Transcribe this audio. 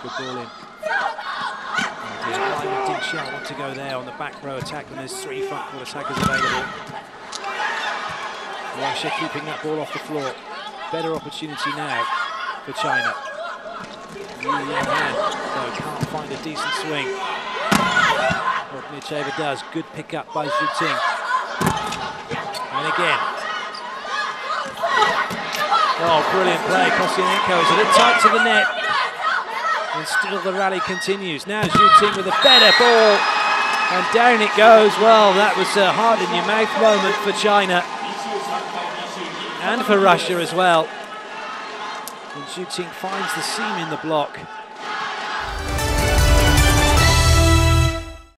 good ball in. Ding Xiao want to go there on the back row attack when there's 3 front court attackers available. Russia keeping that ball off the floor. Better opportunity now for China. Yu Lianhan, though, can't find a decent swing. What Nicheva does, good pick up by Zhu Ting. And again. Oh, brilliant play. Kosciuszko is a bit tight to the net. And still the rally continues. Now Zhu Ting with a better ball. And down it goes. Well, that was a heart-in-your-mouth moment for China. And for Russia as well. And Zhu Ting finds the seam in the block.